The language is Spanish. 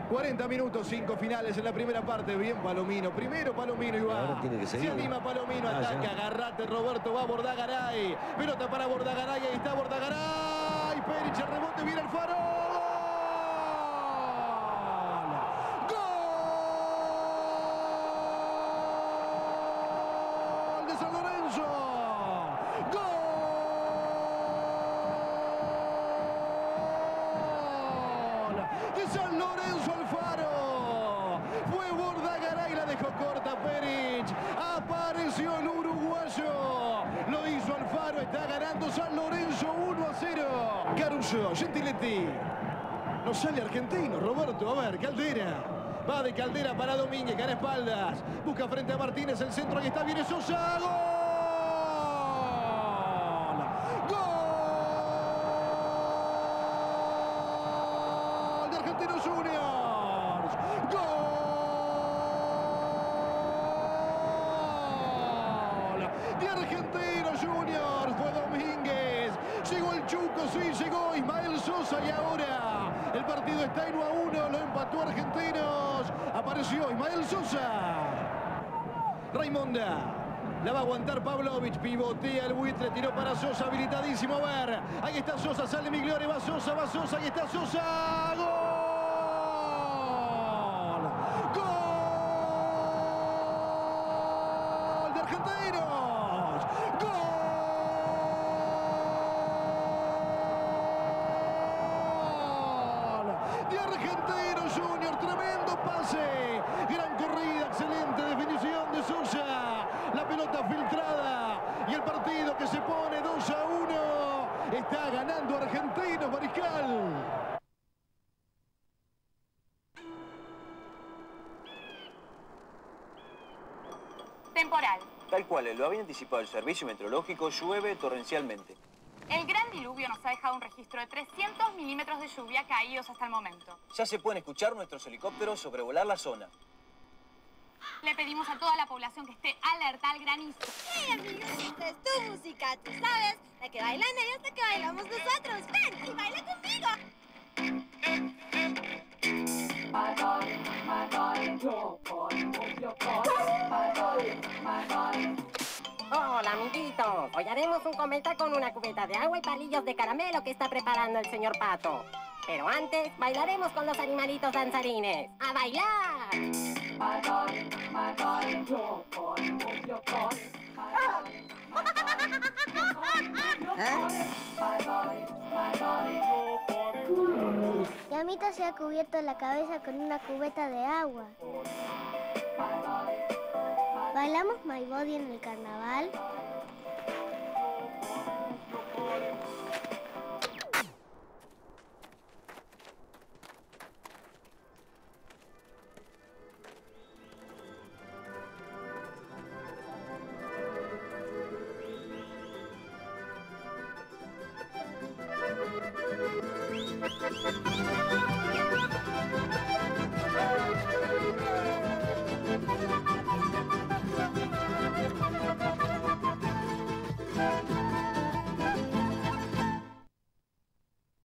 40 minutos, 5 finales en la primera parte. Bien Palomino, primero Palomino y va. Ahora tiene que seguir. Se anima Palomino, ataca, ya. agarrate Roberto, va Bordagaray. Pelota para Bordagaray, ahí está Bordagaray. Perich, el rebote, viene el Faro. ¡Gol! De San Lorenzo. ¡Gol! De San Lorenzo Alfaro. Fue Bordagaray, la dejó corta Perich. Apareció el uruguayo. Lo hizo Alfaro, está ganando San Lorenzo 1-0. Caruso, Gentiletti. No sale argentino, Roberto, a ver, Caldera. Va de Caldera para Domínguez, gana espaldas. Busca frente a Martínez, el centro, ahí está, viene Sosa. ¡Gol! ¡Gol! De Argentinos Juniors. ¡Gol! De Argentinos Juniors. Fue Domínguez. Llegó el Chuco, sí, llegó Ismael Sosa y ahora el partido está en 1-1. Lo empató Argentinos. Apareció Ismael Sosa. Raimonda. La va a aguantar Pavlovich, pivotea el buitre, tiró para Sosa, habilitadísimo, a ver. Ahí está Sosa, sale Migliore, va Sosa, ahí está Sosa. ¡Gol! ¡Gol de Argentinos! ¡Gol! De Argentinos Junior, tremendo pase. Gran corrida, excelente definición de Sosa. La pelota filtrada y el partido que se pone 2-1. Está ganando Argentinos, Mariscal. Temporal. Tal cual lo había anticipado el servicio meteorológico, llueve torrencialmente. El gran diluvio nos ha dejado un registro de 300 milímetros de lluvia caídos hasta el momento. Ya se pueden escuchar nuestros helicópteros sobrevolar la zona. Le pedimos a toda la población que esté alerta al granizo. ¡Hey, amigos! Esta es tu música, tú sabes. La que bailan ellos, la que bailamos nosotros. ¡Ven y baila conmigo! Hola, amiguitos. Hoy haremos un cometa con una cubeta de agua y palillos de caramelo que está preparando el señor Pato. Pero antes, bailaremos con los animalitos danzarines. ¡A bailar! Yamita se ha cubierto la cabeza con una cubeta de agua. ¿Bailamos My Body en el carnaval?